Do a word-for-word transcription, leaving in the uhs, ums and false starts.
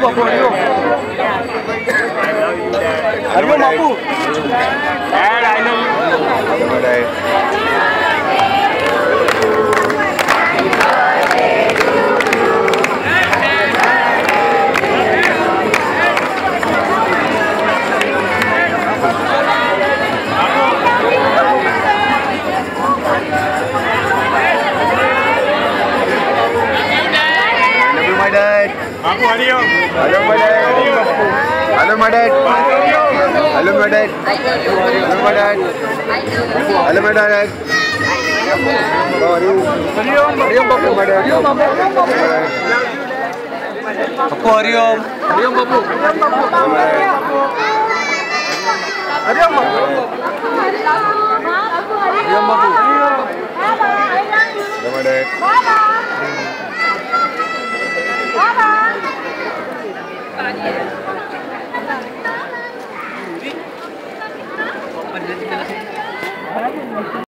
Bapu, hariom. Hariom Bapu. Dad, I love you. Hariom Dad. Bapu, hariom. Hello, my dad. Hello, my dad. Hello, my dad. Hello, my dad. Hello, my dad. How are you? Hariom, hariom Bapu. Hariom Bapu. Bapu, hariom. Hariom Bapu. Hariom Bapu. Hariom Bapu. Hello, my dad.